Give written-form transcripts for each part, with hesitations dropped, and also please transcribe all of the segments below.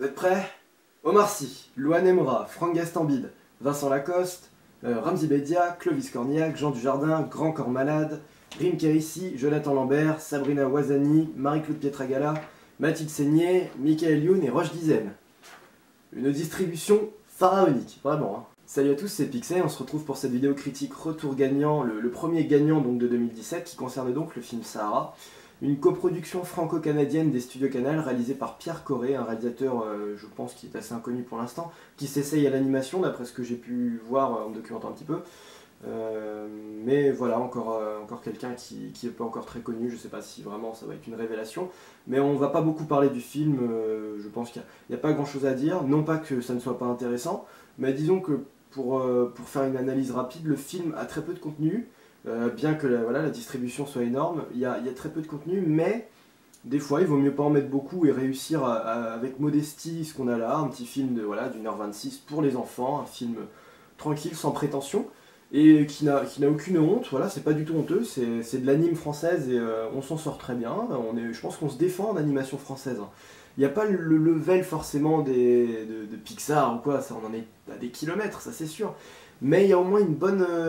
Vous êtes prêts? Omar Sy, Louane Emra, Franck Gastambide, Vincent Lacoste, Ramzy Bedia, Clovis Cornillac, Jean Dujardin, Grand Corps Malade, Rim Kérissi, Jonathan Lambert, Sabrina Ouazani, Marie-Claude Pietragala, Mathilde Seigné, Michael Youn et Roche Dizaine. Une distribution pharaonique, vraiment. Hein. Salut à tous, c'est Pixel, on se retrouve pour cette vidéo critique retour gagnant, le premier gagnant donc de 2017 qui concerne donc le film Sahara. Une coproduction franco-canadienne des studios Canal réalisée par Pierre Corré, un réalisateur je pense qui est assez inconnu pour l'instant, qui s'essaye à l'animation d'après ce que j'ai pu voir en me documentant un petit peu. Mais voilà, encore quelqu'un qui n'est pas encore très connu, je sais pas si vraiment ça va être une révélation. Mais on va pas beaucoup parler du film, je pense qu'il n'y a pas grand chose à dire, non pas que ça ne soit pas intéressant, mais disons que pour faire une analyse rapide, le film a très peu de contenu. Bien que la distribution soit énorme, il y a très peu de contenu, mais des fois il vaut mieux pas en mettre beaucoup et réussir avec modestie ce qu'on a là, un petit film d'une heure 26 pour les enfants, un film tranquille, sans prétention, et qui n'a aucune honte, voilà, c'est pas du tout honteux, c'est de l'anime française et on s'en sort très bien, je pense qu'on se défend en animation française. Il n'y a pas le level forcément de Pixar ou quoi, ça, on en est à des kilomètres, ça c'est sûr. Mais il y a au moins une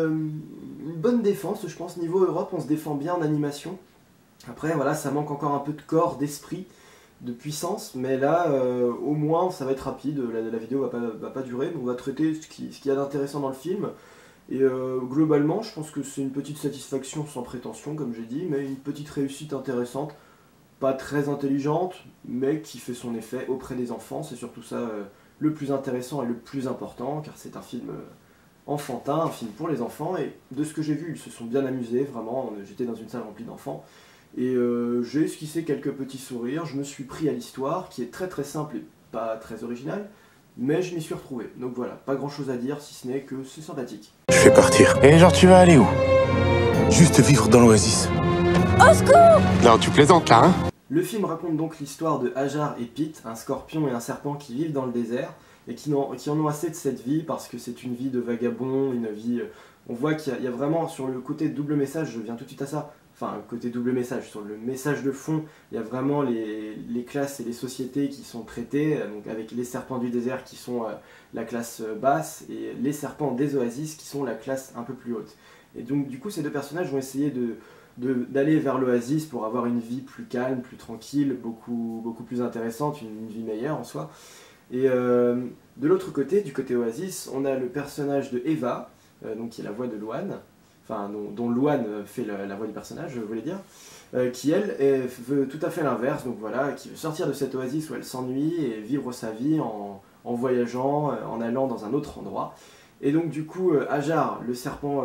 bonne défense, je pense, niveau Europe, on se défend bien en animation. Après, voilà, ça manque encore un peu de corps, d'esprit, de puissance, mais là, au moins, ça va être rapide, la vidéo va pas durer, mais on va traiter ce qu'il y a d'intéressant dans le film. Et globalement, je pense que c'est une petite satisfaction sans prétention, comme j'ai dit, mais une petite réussite intéressante, pas très intelligente, mais qui fait son effet auprès des enfants. C'est surtout ça le plus intéressant et le plus important, car c'est un film enfantin, un film pour les enfants, et de ce que j'ai vu, ils se sont bien amusés, vraiment, j'étais dans une salle remplie d'enfants, et j'ai esquissé quelques petits sourires, je me suis pris à l'histoire, qui est très très simple et pas très originale, mais je m'y suis retrouvé, donc voilà, pas grand chose à dire, si ce n'est que c'est sympathique. Je vais partir. Et genre, tu vas aller où? Juste vivre dans l'oasis. Au secours! Non, tu plaisantes là, hein? Le film raconte donc l'histoire de Hajar et Pete, un scorpion et un serpent qui vivent dans le désert, et qui en ont assez de cette vie parce que c'est une vie de vagabond, une vie... on voit qu'il y a vraiment, sur le côté double message, je viens tout de suite à ça, enfin côté double message, sur le message de fond, il y a vraiment les classes et les sociétés qui sont traitées, donc avec les serpents du désert qui sont la classe basse, et les serpents des oasis qui sont la classe un peu plus haute. Et donc du coup ces deux personnages vont essayer d'aller vers l'oasis pour avoir une vie plus calme, plus tranquille, beaucoup plus intéressante, une vie meilleure en soi. Et de l'autre côté, du côté Oasis, on a le personnage de Eva, donc qui est la voix de Louane, enfin dont Louane fait la voix du personnage, je voulais dire, qui elle veut tout à fait l'inverse, donc voilà, qui veut sortir de cette oasis où elle s'ennuie et vivre sa vie en voyageant, en allant dans un autre endroit. Et donc du coup, Hajar, le serpent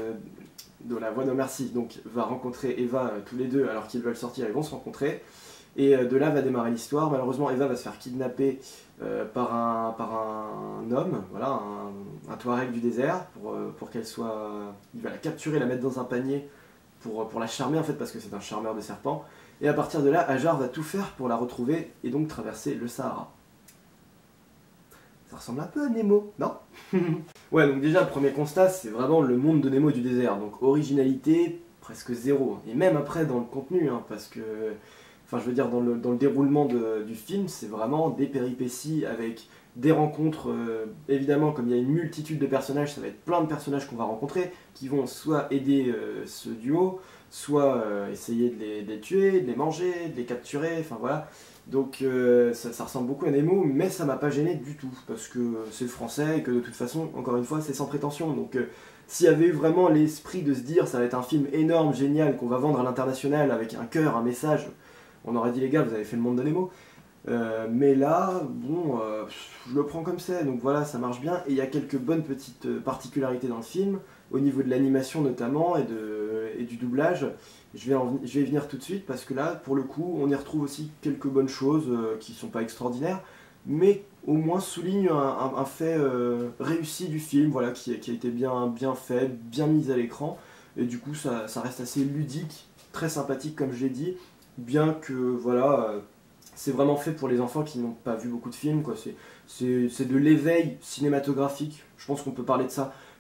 de la voix d'Omar Sy, donc va rencontrer Eva tous les deux alors qu'ils veulent sortir, ils vont se rencontrer. Et de là va démarrer l'histoire. Malheureusement, Eva va se faire kidnapper par un homme, voilà, un Touareg du désert, pour qu'elle soit... Il va la capturer, la mettre dans un panier pour la charmer en fait, parce que c'est un charmeur de serpents. Et à partir de là, Hajar va tout faire pour la retrouver et donc traverser le Sahara. Ça ressemble un peu à Nemo, non? Ouais, donc déjà, le premier constat, c'est vraiment le monde de Nemo du désert. Donc originalité, presque zéro. Et même après, dans le contenu, hein, parce que... Enfin, je veux dire, dans le déroulement du film, c'est vraiment des péripéties avec des rencontres. Évidemment, comme il y a une multitude de personnages, ça va être plein de personnages qu'on va rencontrer qui vont soit aider ce duo, soit essayer de les tuer, de les manger, de les capturer, enfin voilà. Donc ça ressemble beaucoup à Nemo, mais ça m'a pas gêné du tout, parce que c'est français et que de toute façon, encore une fois, c'est sans prétention. Donc s'il y avait eu vraiment l'esprit de se dire ça va être un film énorme, génial, qu'on va vendre à l'international avec un cœur, un message, on aurait dit les gars, vous avez fait le monde de Nemo. Mais là, bon, je le prends comme c'est, donc voilà, ça marche bien. Et il y a quelques bonnes petites particularités dans le film, au niveau de l'animation notamment, et du doublage. Je vais y venir tout de suite, parce que là, pour le coup, on y retrouve aussi quelques bonnes choses qui ne sont pas extraordinaires, mais au moins soulignent un fait réussi du film, voilà, qui a été bien fait, bien mis à l'écran. Et du coup, ça reste assez ludique, très sympathique comme je l'ai dit, bien que, voilà, c'est vraiment fait pour les enfants qui n'ont pas vu beaucoup de films, quoi. C'est de l'éveil cinématographique, je pense qu'on peut parler de ça.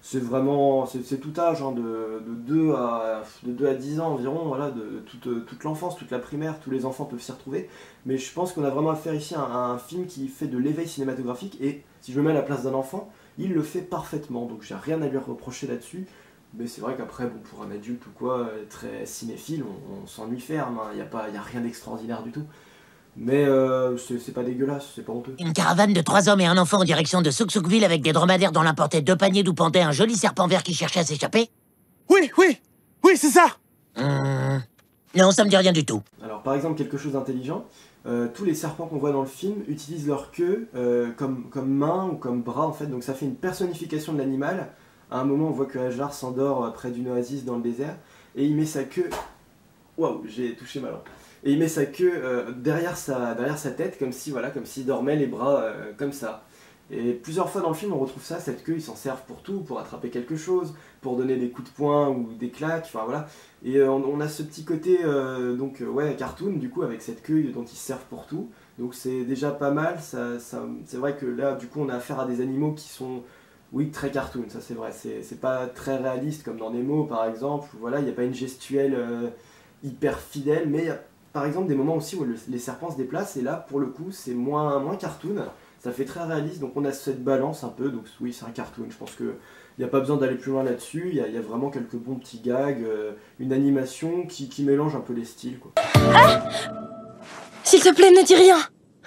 c'est vraiment, c'est tout âge, hein, de 2 à 10 ans environ, voilà, de toute l'enfance, toute la primaire, tous les enfants peuvent s'y retrouver. Mais je pense qu'on a vraiment affaire ici à un film qui fait de l'éveil cinématographique, et si je me mets à la place d'un enfant, il le fait parfaitement, donc j'ai rien à lui reprocher là-dessus. Mais c'est vrai qu'après, bon, pour un adulte ou quoi, très cinéphile, on s'ennuie ferme, il n'y a, y a rien d'extraordinaire du tout. Mais c'est pas dégueulasse, c'est pas honteux. Une caravane de 3 hommes et un enfant en direction de Souk-Soukville avec des dromadaires dont l'un portait 2 paniers d'où pendait un joli serpent vert qui cherchait à s'échapper? Oui, oui, oui, c'est ça. Non, ça me dit rien du tout. Alors par exemple, quelque chose d'intelligent, tous les serpents qu'on voit dans le film utilisent leur queue comme main ou comme bras en fait, donc ça fait une personnification de l'animal. À un moment, on voit que Hajar s'endort près d'une oasis dans le désert, et il met sa queue... Waouh, j'ai touché ma langue. Et il met sa queue derrière sa tête, comme si, voilà, comme s'il dormait les bras comme ça. Et plusieurs fois dans le film, on retrouve ça, cette queue, ils s'en servent pour tout, pour attraper quelque chose, pour donner des coups de poing ou des claques, enfin voilà. Et on a ce petit côté, ouais, cartoon, du coup, avec cette queue dont ils se servent pour tout. Donc c'est déjà pas mal, c'est vrai que là, du coup, on a affaire à des animaux qui sont, oui, très cartoon, ça c'est vrai. C'est pas très réaliste, comme dans Nemo, par exemple, où, voilà, il n'y a pas une gestuelle hyper fidèle, mais il y a par exemple des moments aussi où les serpents se déplacent, et là, pour le coup, c'est moins cartoon. Ça fait très réaliste, donc on a cette balance un peu, donc oui, c'est un cartoon. Je pense qu'il n'y a pas besoin d'aller plus loin là-dessus, il y a vraiment quelques bons petits gags, une animation qui mélange un peu les styles, quoi. Ah, s'il te plaît, ne dis rien.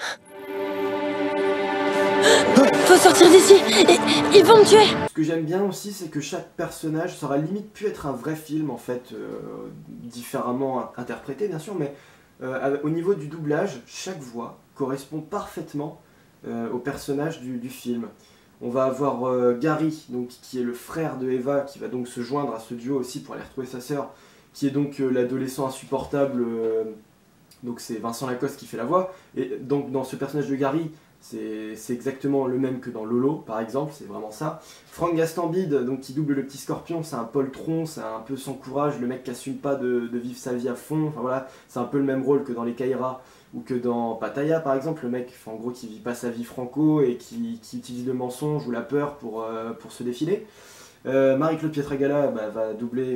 Faut sortir d'ici, ils vont me tuer. Ce que j'aime bien aussi, c'est que chaque personnage, ça aurait limite pu être un vrai film, en fait, différemment interprété, bien sûr, mais au niveau du doublage, chaque voix correspond parfaitement au personnage du film. On va avoir Gary, donc, qui est le frère de Eva, qui va donc se joindre à ce duo aussi pour aller retrouver sa sœur, qui est donc l'adolescent insupportable, donc c'est Vincent Lacoste qui fait la voix. Et donc dans ce personnage de Gary, c'est exactement le même que dans Lolo, par exemple, c'est vraiment ça. Franck Gastambide, donc, qui double le petit scorpion, c'est un poltron, c'est un peu sans courage, le mec qui assume pas de vivre sa vie à fond, enfin voilà, c'est un peu le même rôle que dans les Kaira ou que dans Pattaya par exemple, le mec en gros qui vit pas sa vie franco et qui utilise le mensonge ou la peur pour se défiler. Marie-Claude Pietragala va doubler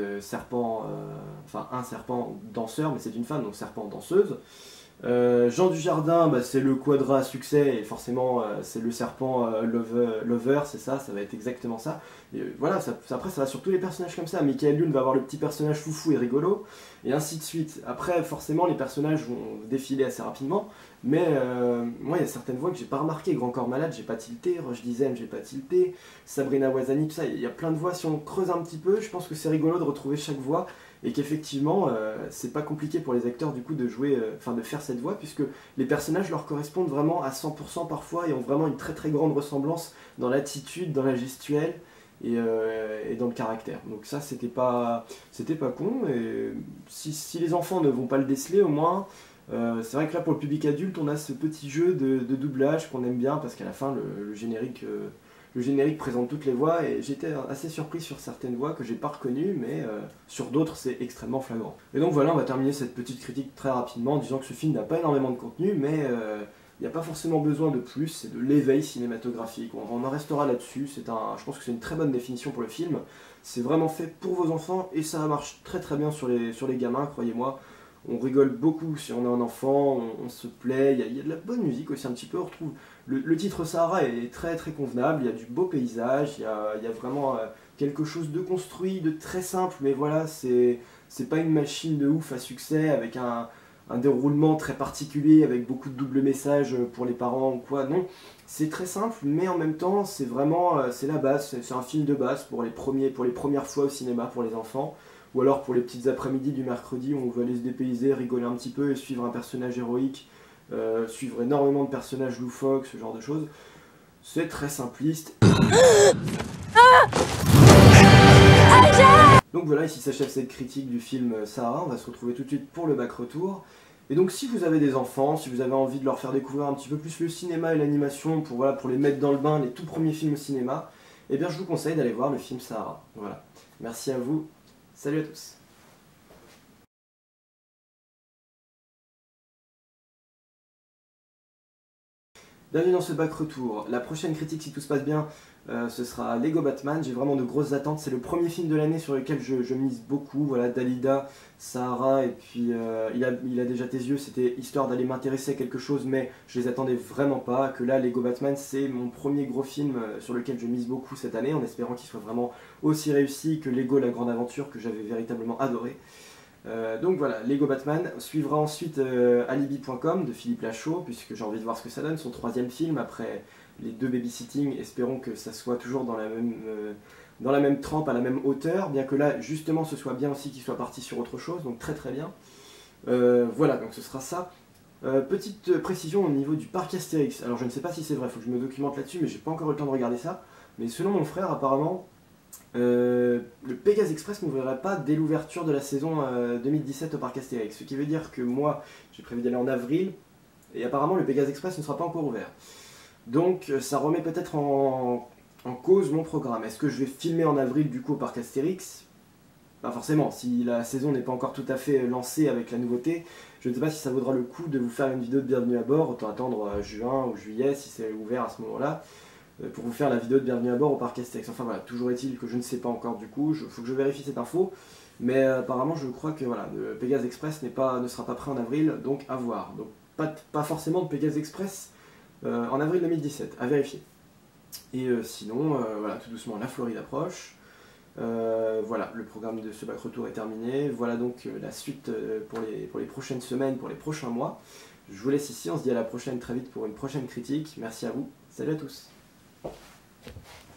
un serpent danseur, mais c'est une femme, donc serpent danseuse. Jean Dujardin, c'est le quadra à succès, et forcément c'est le serpent lover, c'est ça va être exactement ça. Et voilà, après ça va sur tous les personnages comme ça. Michael Youn va avoir le petit personnage foufou et rigolo, et ainsi de suite. Après forcément les personnages vont défiler assez rapidement, mais moi il y a certaines voix que j'ai pas remarquées. Grand Corps Malade, j'ai pas tilté, Roche Dizem, j'ai pas tilté, Sabrina Ouazani, tout ça, il y a plein de voix. Si on creuse un petit peu, je pense que c'est rigolo de retrouver chaque voix, et qu'effectivement c'est pas compliqué pour les acteurs du coup de jouer, de faire cette voix, puisque les personnages leur correspondent vraiment à 100% parfois, et ont vraiment une très très grande ressemblance dans l'attitude, dans la gestuelle, et dans le caractère. Donc ça c'était pas con, et si les enfants ne vont pas le déceler, au moins c'est vrai que là pour le public adulte on a ce petit jeu de doublage qu'on aime bien, parce qu'à la fin le générique présente toutes les voix, et j'étais assez surpris sur certaines voix que j'ai pas reconnues, mais sur d'autres c'est extrêmement flagrant. Et donc voilà, on va terminer cette petite critique très rapidement en disant que ce film n'a pas énormément de contenu, mais il n'y a pas forcément besoin de plus, c'est de l'éveil cinématographique. On en restera là-dessus, je pense que c'est une très bonne définition pour le film. C'est vraiment fait pour vos enfants, et ça marche très très bien sur les gamins, croyez-moi. On rigole beaucoup si on a un enfant, on se plaît, il y a de la bonne musique aussi un petit peu, on retrouve... Le titre Sahara est très très convenable, il y a du beau paysage, il y a vraiment quelque chose de construit, de très simple, mais voilà, c'est pas une machine de ouf à succès, avec un déroulement très particulier, avec beaucoup de doubles messages pour les parents ou quoi, non. C'est très simple, mais en même temps, c'est vraiment, c'est la base, c'est un film de base pour les premières fois au cinéma pour les enfants, ou alors pour les petites après-midi du mercredi où on veut aller se dépayser, rigoler un petit peu et suivre un personnage héroïque, suivre énormément de personnages loufoques, ce genre de choses. C'est très simpliste. Donc voilà, ici s'achève cette critique du film Sahara. On va se retrouver tout de suite pour le back retour. Et donc si vous avez des enfants, si vous avez envie de leur faire découvrir un petit peu plus le cinéma et l'animation, pour les mettre dans le bain, les tout premiers films au cinéma, eh bien je vous conseille d'aller voir le film Sahara. Voilà. Merci à vous. Salut à tous. Bienvenue dans ce back retour. La prochaine critique, si tout se passe bien, ce sera Lego Batman. J'ai vraiment de grosses attentes. C'est le premier film de l'année sur lequel je mise beaucoup. Voilà, Dalida, Sahara, et puis il a déjà tes yeux. C'était histoire d'aller m'intéresser à quelque chose, mais je les attendais vraiment pas. Que là, Lego Batman, c'est mon premier gros film sur lequel je mise beaucoup cette année, en espérant qu'il soit vraiment aussi réussi que Lego La Grande Aventure, que j'avais véritablement adoré. Donc voilà, Lego Batman. Suivra ensuite Alibi.com de Philippe Lachaud, puisque j'ai envie de voir ce que ça donne, son troisième film après les 2 babysitting. Espérons que ça soit toujours dans la même trempe, à la même hauteur, bien que là justement ce soit bien aussi qu'il soit parti sur autre chose, donc très très bien. Voilà, donc ce sera ça. Petite précision au niveau du parc Astérix. Alors je ne sais pas si c'est vrai, il faut que je me documente là-dessus, mais j'ai pas encore eu le temps de regarder ça. Mais selon mon frère, apparemment, le Pégase Express n'ouvrirait pas dès l'ouverture de la saison 2017 au parc Astérix. Ce qui veut dire que moi, j'ai prévu d'aller en avril, et apparemment le Pégase Express ne sera pas encore ouvert. Donc ça remet peut-être en cause mon programme. Est-ce que je vais filmer en avril du coup au parc Astérix? Pas forcément, si la saison n'est pas encore tout à fait lancée avec la nouveauté, je ne sais pas si ça vaudra le coup de vous faire une vidéo de bienvenue à bord, autant attendre juin ou juillet si c'est ouvert à ce moment-là, pour vous faire la vidéo de bienvenue à bord au parc Astérix. Enfin voilà, toujours est-il que je ne sais pas encore du coup, il faut que je vérifie cette info, mais apparemment je crois que voilà, le Pégase Express ne sera pas prêt en avril, donc à voir. Donc pas forcément de Pégase Express en avril 2017, à vérifier. Et sinon, voilà, tout doucement, la Floride approche. Voilà, le programme de ce bac retour est terminé. Voilà donc la suite pour les prochaines semaines, pour les prochains mois. Je vous laisse ici, on se dit à la prochaine très vite pour une prochaine critique. Merci à vous, salut à tous.